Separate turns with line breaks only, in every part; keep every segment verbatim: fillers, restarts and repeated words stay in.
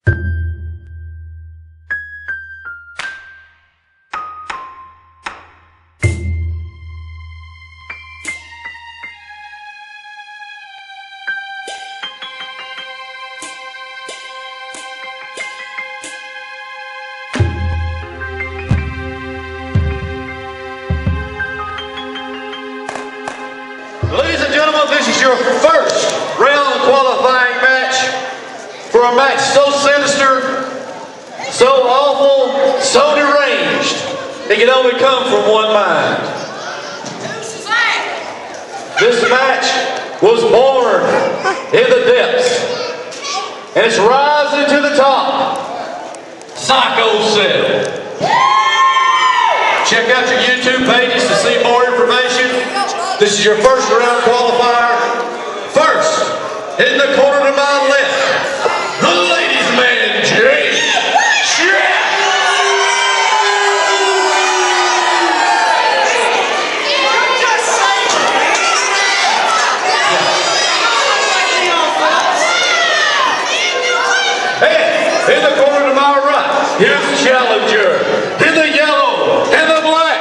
Ladies and gentlemen, this is your first round qualifying match for a match so sinister, so awful, so deranged, it can only come from one mind. This match was born in the depths, and it's rising to the top. Psycho seven. Check out your YouTube pages to see more information. This is your first round qualifier. First, in the corner to my left, the ladies' man, Jay. And in the corner to my right, here's the challenger. In the yellow and the black,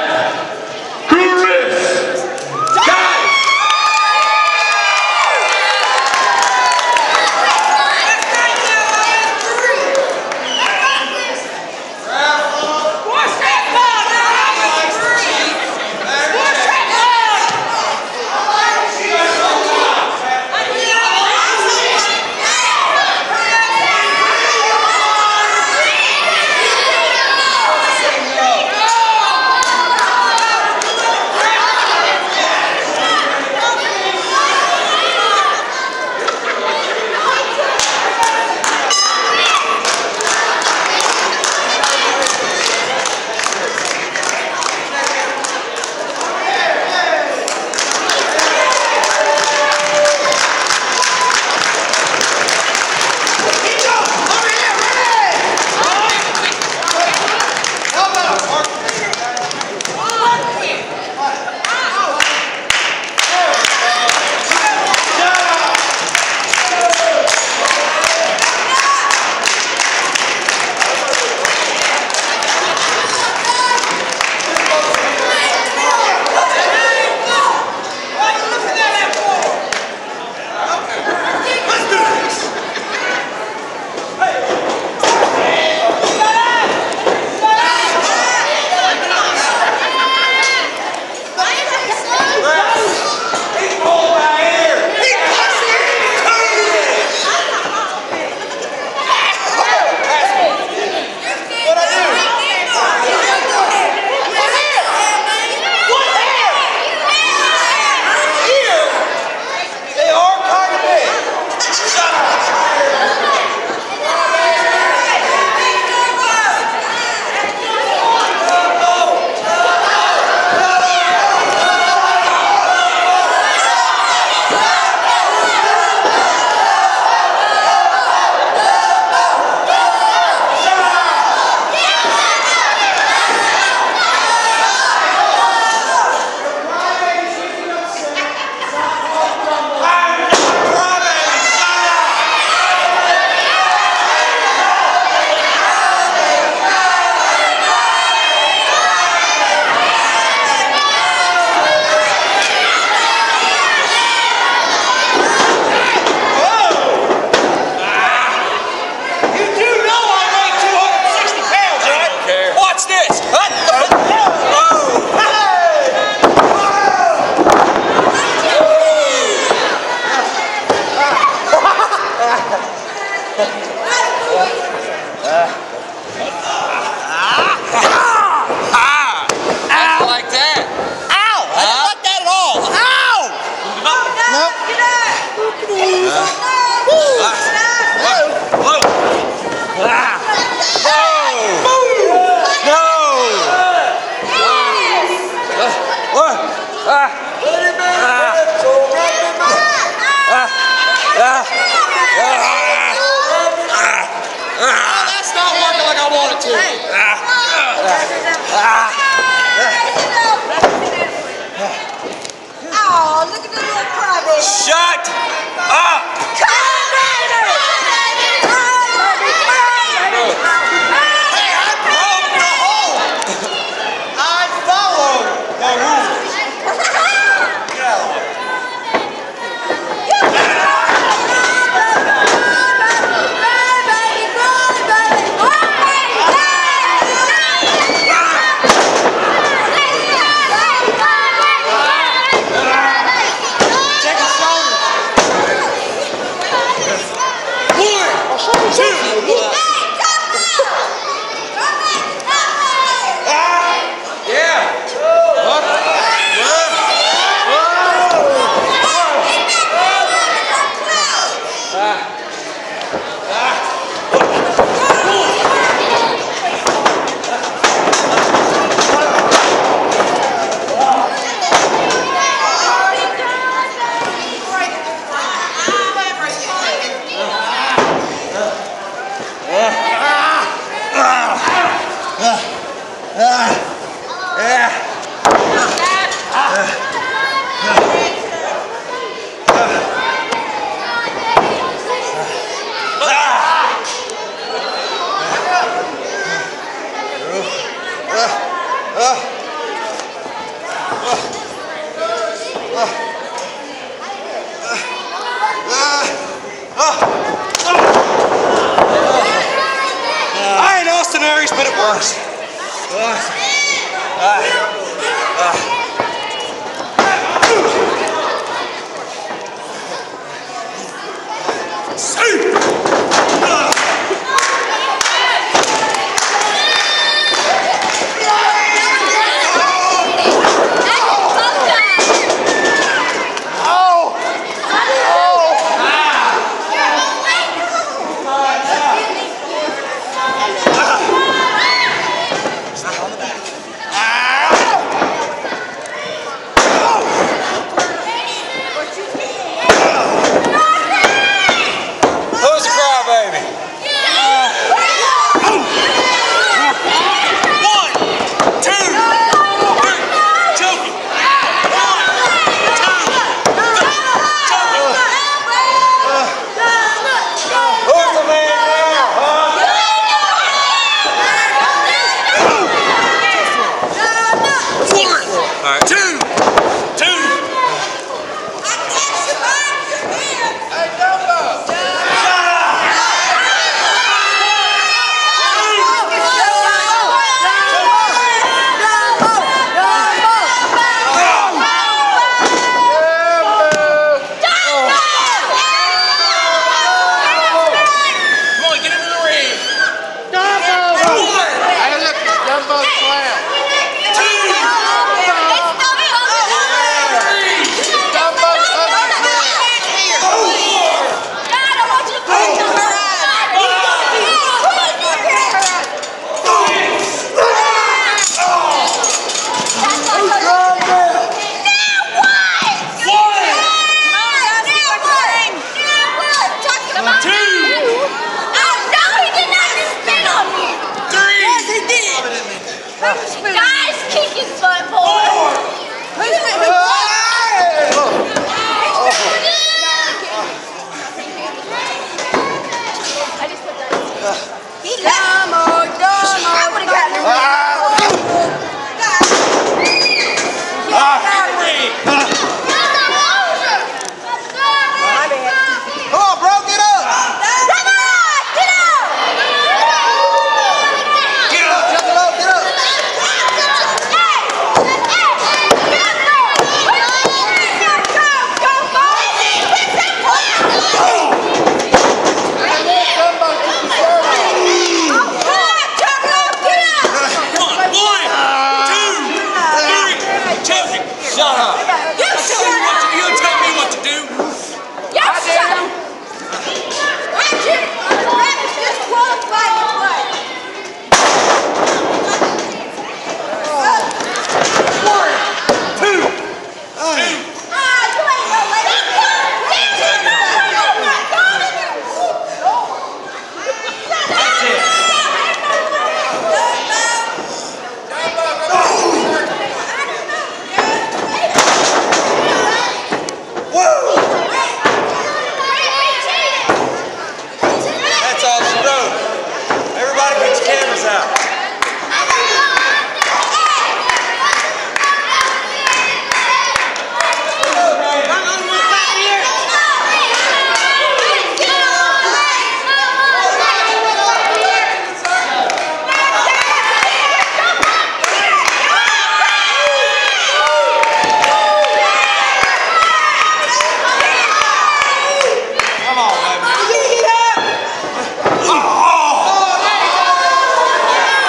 Oh, look at the little crybaby.
Shut up!
Come on, baby! Come on, baby!
I ain't Austin Aries, but it was.
Guys, kick his butt, boy. Who's I just put that. He left. I would have gotten
Come on, bro, get up!
Come on, get up!
Get up, jump it up, get up! Shut up!
You shut up!
You tell me what to do?
You shut up! I did disqualify you, what?
One, two, two.
Ah, you ain't no lady.
That's it. That's all she wrote. Everybody get your cameras out. Come on, baby. Oh!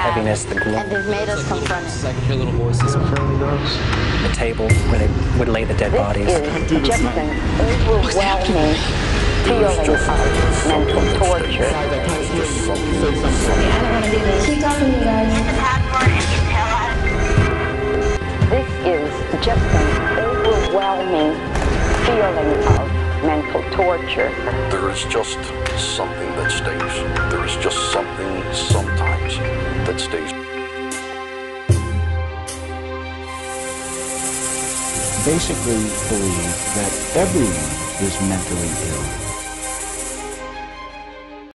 heaviness, the gloom.
And they've made us confront it.
I can hear little voices.
The table where they would lay the dead bodies.
This is just an overwhelming feeling of mental torture.
Keep talking, you guys.
This is just an overwhelming feeling of mental torture.
There is just something that stays. There is just something sometimes that stays.
Basically believe that everyone is mentally ill.